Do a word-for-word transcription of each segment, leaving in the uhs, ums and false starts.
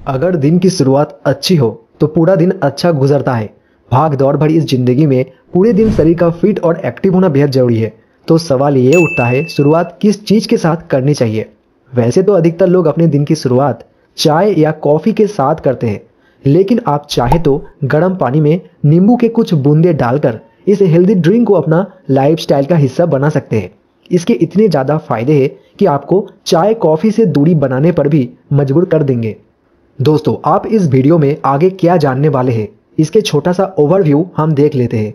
अगर दिन की शुरुआत अच्छी हो तो पूरा दिन अच्छा गुजरता है। भाग दौड़ भरी इस जिंदगी में पूरे दिन शरीर का फिट और एक्टिव होना बेहद जरूरी है। तो सवाल ये उठता है, शुरुआत किस चीज के साथ करनी चाहिए। वैसे तो अधिकतर लोग अपने दिन की शुरुआत चाय या कॉफी के साथ करते हैं, लेकिन आप चाहे तो गर्म पानी में नींबू के कुछ बूंदे डालकर इस हेल्दी ड्रिंक को अपना लाइफस्टाइल का हिस्सा बना सकते हैं। इसके इतने ज़्यादा फायदे हैं कि आपको चाय कॉफ़ी से दूरी बनाने पर भी मजबूर कर देंगे। दोस्तों, आप इस वीडियो में आगे क्या जानने वाले हैं, इसके छोटा सा ओवरव्यू हम देख लेते हैं।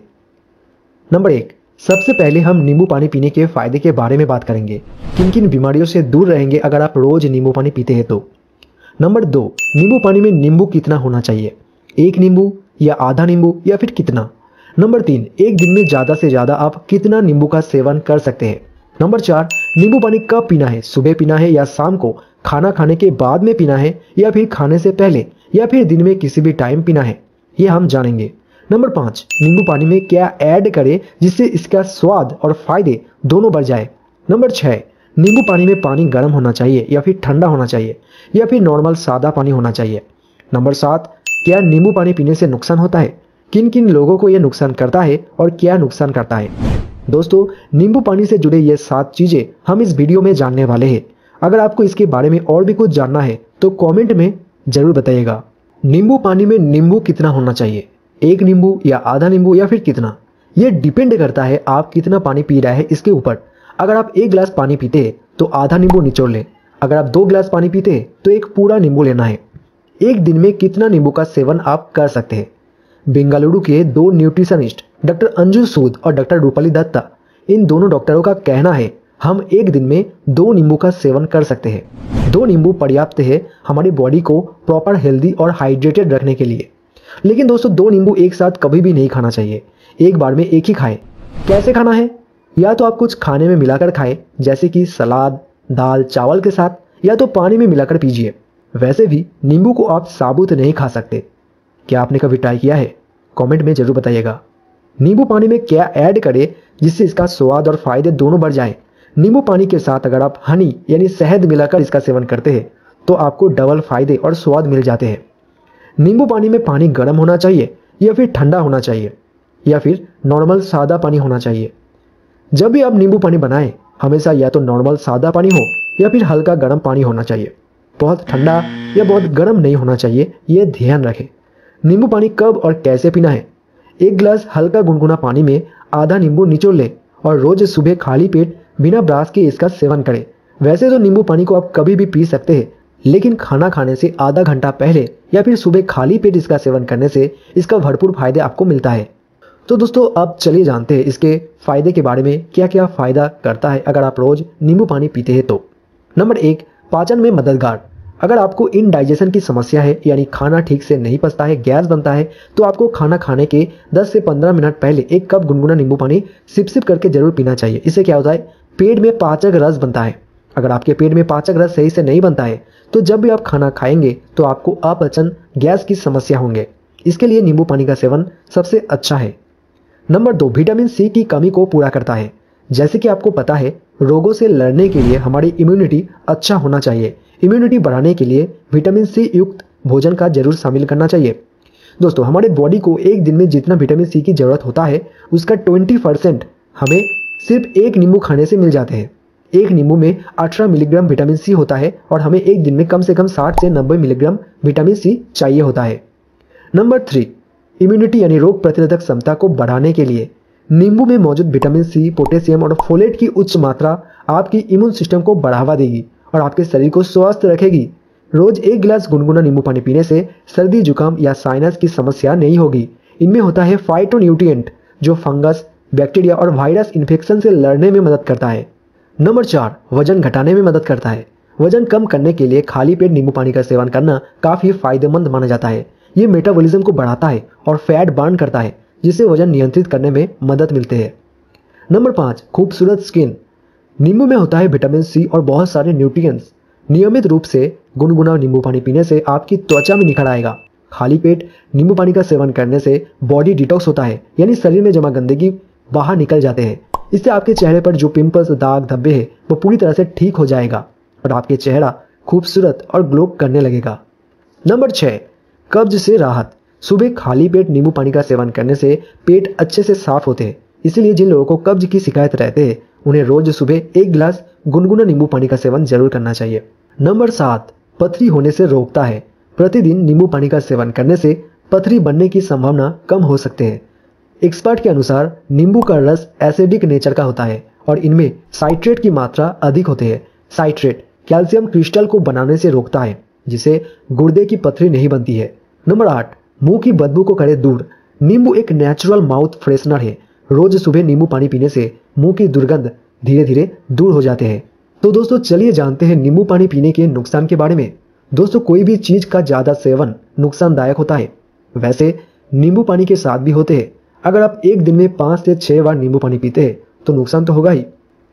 नंबर एक, सबसे पहले हम नींबू पानी पीने के फायदे के बारे में बात करेंगे। किन किन बीमारियों से दूर रहेंगे अगर आप रोज नींबू पानी पीते हैं तो। नंबर दो, नींबू पानी में नींबू कितना होना चाहिए, एक नींबू या आधा नींबू या फिर कितना। नंबर तीन, एक दिन में ज़्यादा से ज़्यादा आप कितना नींबू का सेवन कर सकते हैं। नंबर चार, नींबू पानी कब पीना है, सुबह पीना है या शाम को, खाना खाने के बाद में पीना है या फिर खाने से पहले या फिर दिन में किसी भी टाइम पीना है, ये हम जानेंगे। नंबर पाँच, नींबू पानी में क्या ऐड करें जिससे इसका स्वाद और फायदे दोनों बढ़ जाए। नंबर छः, नींबू पानी में पानी गर्म होना चाहिए या फिर ठंडा होना चाहिए या फिर नॉर्मल सादा पानी होना चाहिए। नंबर सात, क्या नींबू पानी पीने से नुकसान होता है, किन किन लोगों को यह नुकसान करता है और क्या नुकसान करता है। दोस्तों, नींबू पानी से जुड़े ये सात चीज़ें हम इस वीडियो में जानने वाले हैं। अगर आपको इसके बारे में और भी कुछ जानना है तो कमेंट में ज़रूर बताइएगा। नींबू पानी में नींबू कितना होना चाहिए, एक नींबू या आधा नींबू या फिर कितना, ये डिपेंड करता है आप कितना पानी पी रहे हैं इसके ऊपर। अगर आप एक गिलास पानी पीते हैं तो आधा नींबू निचोड़ लें। अगर आप दो गिलास पानी पीते हैं तो एक पूरा नींबू लेना है। एक दिन में कितना नींबू का सेवन आप कर सकते हैं। बेंगलुरु के दो न्यूट्रिशनिस्ट डॉक्टर अंजू सूद और डॉक्टर रूपाली दत्ता, इन दोनों डॉक्टरों का कहना है हम एक दिन में दो नींबू का सेवन कर सकते हैं। दो नींबू पर्याप्त है हमारी बॉडी को प्रॉपर हेल्दी और हाइड्रेटेड रखने के लिए। लेकिन दोस्तों, दो नींबू एक साथ कभी भी नहीं खाना चाहिए, एक बार में एक ही खाएं। कैसे खाना है, या तो आप कुछ खाने में मिलाकर खाएं जैसे कि सलाद, दाल, चावल के साथ, या तो पानी में मिलाकर पीजिए। वैसे भी नींबू को आप साबुत नहीं खा सकते। क्या आपने कभी ट्राई किया है, कमेंट में जरूर बताइएगा। नींबू पानी में क्या ऐड करें जिससे इसका स्वाद और फायदे दोनों बढ़ जाएं। नींबू पानी के साथ अगर आप हनी यानी शहद मिलाकर इसका सेवन करते हैं तो आपको डबल फायदे और स्वाद मिल जाते हैं। नींबू पानी में पानी गर्म होना चाहिए या फिर ठंडा होना चाहिए या फिर नॉर्मल सादा पानी होना चाहिए। जब भी आप नींबू पानी बनाएं हमेशा या तो नॉर्मल सादा पानी हो या फिर हल्का गर्म पानी होना चाहिए। बहुत ठंडा या बहुत गर्म नहीं होना चाहिए, ये ध्यान रखें। नींबू पानी कब और कैसे पीना है, एक गिलास हल्का गुनगुना पानी में आधा नींबू निचोड़ लें और रोज सुबह खाली पेट बिना ब्रश के इसका सेवन करें। वैसे तो नींबू पानी को आप कभी भी पी सकते हैं, लेकिन खाना खाने से आधा घंटा पहले या फिर सुबह खाली पेट इसका सेवन करने से इसका भरपूर फायदे आपको मिलता है। तो दोस्तों, अब चलिए जानते हैं इसके फायदे के बारे में, क्या क्या फायदा करता है अगर आप रोज नींबू पानी पीते हैं तो। नंबर एक, पाचन में मददगार। अगर आपको इनडाइजेशन की समस्या है यानी खाना ठीक से नहीं पचता है, गैस बनता है, तो आपको खाना खाने के दस से पंद्रह मिनट पहले एक कप गुनगुना नींबू पानी सिप सिप करके जरूर पीना चाहिए। इससे क्या होता है, पेट में पाचक रस बनता है। अगर आपके पेट में पाचक रस सही से नहीं बनता है तो जब भी आप खाना खाएंगे तो आपको अपचन, गैस की समस्या होंगे। इसके लिए नींबू पानी का सेवन सबसे अच्छा है। नंबर दो, विटामिन सी की कमी को पूरा करता है। जैसे कि आपको पता है, रोगों से लड़ने के लिए हमारी इम्यूनिटी अच्छा होना चाहिए। इम्यूनिटी बढ़ाने के लिए विटामिन सी युक्त भोजन का जरूर शामिल करना चाहिए। दोस्तों, हमारे बॉडी को एक दिन में जितना विटामिन सी की जरूरत होता है उसका बीस परसेंट हमें सिर्फ एक नींबू खाने से मिल जाते हैं। एक नींबू में अठारह मिलीग्राम विटामिन सी होता है और हमें एक दिन में कम से कम साठ से नब्बे मिलीग्राम विटामिन सी चाहिए होता है। नंबर थ्री, इम्यूनिटी यानी रोग प्रतिरोधक क्षमता को बढ़ाने के लिए नींबू में मौजूद विटामिन सी, पोटेशियम और फोलेट की उच्च मात्रा आपकी इम्यून सिस्टम को बढ़ावा देगी और आपके शरीर को स्वस्थ रखेगी। रोज एक गिलास गुनगुना नींबू पानी पीने से सर्दी, जुकाम या साइनस की समस्या नहीं होगी। इनमें होता है फाइटोन्यूट्रिएंट जो फंगस, बैक्टीरिया और वायरस इन्फेक्शन से लड़ने में मदद करता है। नंबर चार, वजन घटाने में मदद करता है। वजन कम करने के लिए खाली पेट नींबू पानी का सेवन करना काफी फायदेमंद माना जाता है। ये मेटाबॉलिज्म को बढ़ाता है और फैट बर्न करता है, जिससे वजन नियंत्रित करने में मदद मिलती है। नंबर पाँच, खूबसूरत स्किन। नींबू में होता है विटामिन सी और बहुत सारे न्यूट्रिएंट्स। नियमित रूप से गुनगुना नींबू पानी पीने से आपकी त्वचा में निखर आएगा। खाली पेट नींबू पानी का सेवन करने से बॉडी डिटॉक्स होता है, यानी शरीर में जमा गंदगी बाहर निकल जाते हैं। इससे आपके चेहरे पर जो पिंपल्स, दाग, धब्बे हैं वो पूरी तरह से ठीक हो जाएगा और आपके चेहरा खूबसूरत और ग्लो करने लगेगा। नंबर छः, कब्ज से राहत। सुबह खाली पेट नींबू पानी का सेवन करने से पेट अच्छे से साफ होते हैं। इसीलिए जिन लोगों को कब्ज की शिकायत रहते हैं उन्हें रोज सुबह एक गिलास गुनगुना नींबू पानी का सेवन जरूर करना चाहिए। नंबर सात, पथरी होने से रोकता है। प्रतिदिन नींबू पानी का सेवन करने से पथरी बनने की संभावना कम हो सकते हैं। एक्सपर्ट के अनुसार नींबू का रस एसिडिक नेचर का होता है और इनमें साइट्रेट की मात्रा अधिक होती है। साइट्रेट कैल्शियम क्रिस्टल को बनाने से रोकता है, जिससे गुर्दे की पथरी नहीं बनती है। नंबर आठ, मुंह की बदबू को करे दूर। नींबू एक नेचुरल माउथ फ्रेशनर है। रोज सुबह नींबू पानी पीने से मुंह की दुर्गंध धीरे धीरे दूर हो जाते हैं। तो दोस्तों चलिए जानते हैं नींबू पानी पीने के नुकसान के बारे में। दोस्तों कोई भी चीज का ज्यादा सेवन नुकसानदायक होता है, वैसे नींबू पानी के साथ भी होते हैं। अगर आप एक दिन में पाँच से छह बार नींबू पानी पीते हैं तो नुकसान तो होगा ही।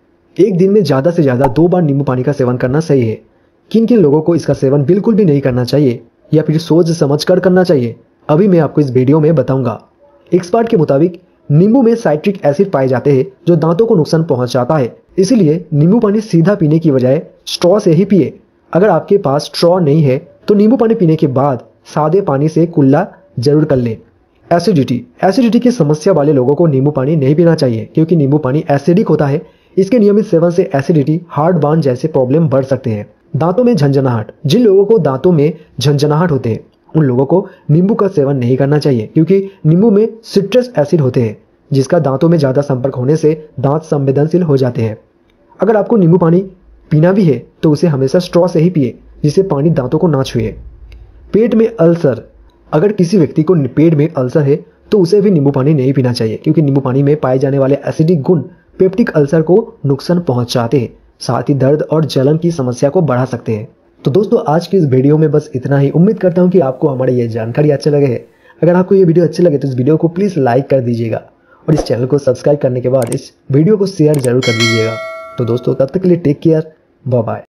एक दिन में ज्यादा से ज्यादा दो बार नींबू पानी का सेवन करना सही है। किन किन लोगों को इसका सेवन बिल्कुल भी नहीं करना चाहिए या फिर सोच समझ कर करना चाहिए, अभी मैं आपको इस वीडियो में बताऊंगा। एक्सपर्ट के मुताबिक नींबू में साइट्रिक एसिड पाए जाते हैं जो दांतों को नुकसान पहुंचाता है। इसीलिए नींबू पानी सीधा पीने की बजाय स्ट्रॉ से ही पिए। अगर आपके पास स्ट्रॉ नहीं है तो नींबू पानी पीने के बाद सादे पानी से कुल्ला जरूर कर लें। एसिडिटी एसिडिटी की समस्या वाले लोगों को नींबू पानी नहीं पीना चाहिए, क्योंकि नींबू पानी एसिडिक होता है। इसके नियमित सेवन से एसिडिटी, हार्ट बार्न जैसे प्रॉब्लम बढ़ सकते हैं। दांतों में झंझनाहट, जिन लोगों को दांतों में झंझनाहट होते हैं उन लोगों को नींबू का सेवन नहीं करना चाहिए, क्योंकि नींबू में सिट्रस एसिड होते हैं जिसका दांतों में ज्यादा संपर्क होने से दांत संवेदनशील हो जाते हैं। अगर आपको नींबू पानी पीना भी है तो उसे हमेशा स्ट्रॉ से ही पिए, जिससे पानी दांतों को ना छुए। पेट में अल्सर, अगर किसी व्यक्ति को पेट में अल्सर है तो उसे भी नींबू पानी नहीं पीना चाहिए, क्योंकि नींबू पानी में पाए जाने वाले एसिडिक गुण पेप्टिक अल्सर को नुकसान पहुंचाते हैं, साथ ही दर्द और जलन की समस्या को बढ़ा सकते हैं। तो दोस्तों आज की इस वीडियो में बस इतना ही। उम्मीद करता हूं कि आपको हमारी ये जानकारी अच्छी लगे है। अगर आपको ये वीडियो अच्छी लगे तो इस वीडियो को प्लीज लाइक कर दीजिएगा और इस चैनल को सब्सक्राइब करने के बाद इस वीडियो को शेयर जरूर कर दीजिएगा। तो दोस्तों तब तक के लिए टेक केयर, बाय बाय।